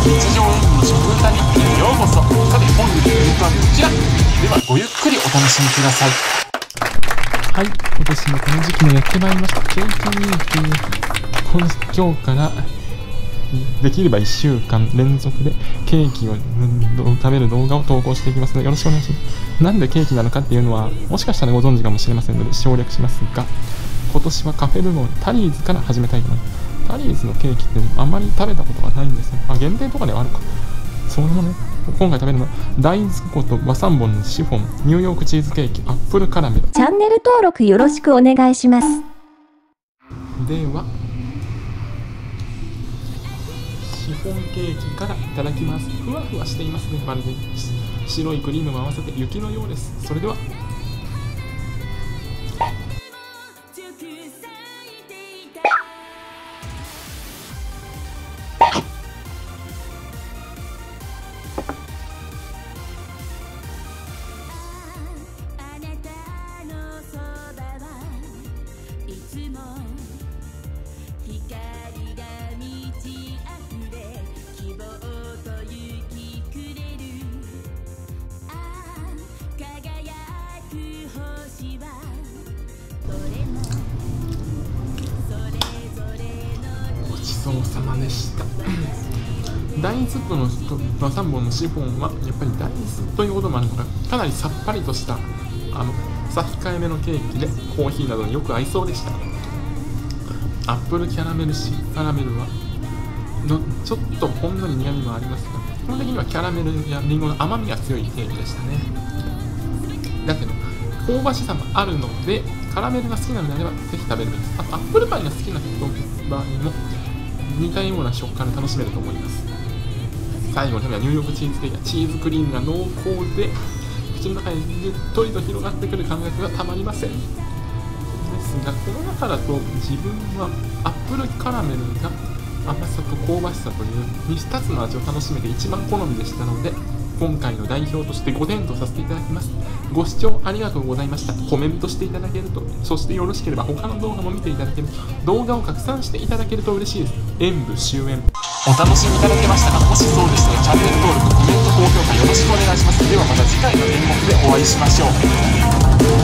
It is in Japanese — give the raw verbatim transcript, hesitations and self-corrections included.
日常演技の食歌日記へようこそ。さて本日の演目はこちら。ではごゆっくりお楽しみください。 はい、今年もこの時期もやってまいりました。ケーキミーティー、今日からできればいっしゅうかん連続でケーキを食べる動画を投稿していきますのでよろしくお願いします。なんでケーキなのかっていうのはもしかしたらご存知かもしれませんので省略しますが、今年はカフェ部門タリーズから始めたいと思います。タリーズのケーキってあんまり食べたことがないんですね。あ、限定とかではあるか。それもね、今回食べるのは大豆粉と和三盆のシフォン、ニューヨークチーズケーキ、アップルカラメル。 チャンネル登録よろしくお願いします。 ではシフォンケーキからいただきます。ふわふわしていますね。まるで白いクリームも合わせて雪のようです。それではごちそうさまでした。大豆粉の和三盆のシフォンはやっぱり大豆ということもあるのか、かなりさっぱりとしたあのさ控えめのケーキでコーヒーなどによく合いそうでした。アップルキャラメルシカラメルはのちょっとほんのり苦みもありますが、基本的にはキャラメルやリンゴの甘みが強いケーキでしたね。だけど香ばしさもあるのでカラメルが好きなのであればぜひ食べるべきです。あとアップルパイが好きな人の場合も似たような食感で楽しめると思います。最後のためはニューヨークチーズケーキはチーズクリームが濃厚で口の中にゆっとりと広がってくる感覚がたまりません。ですがこの中だと自分はアップルカラメルが甘さと香ばしさというふたつの味を楽しめて一番好みでしたので今回の代表としてごてんとさせていただきます。ご視聴ありがとうございました。コメントしていただけると、そしてよろしければ他の動画も見ていただけると、動画を拡散していただけると嬉しいです。演武終演。 お楽しみいただけましたか？もしそうでしたらチャンネル登録、コメント、高評価よろしくお願いします。ではまた次回の演目でお会いしましょう。